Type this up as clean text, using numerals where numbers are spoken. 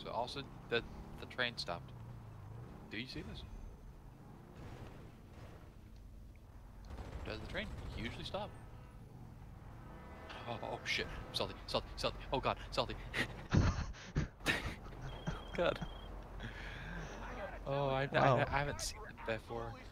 So also the train stopped. Do you see this? Does the train usually stop? Oh shit! Salty, salty, salty! Oh god, salty! God. Oh, I Wow. haven't seen that before.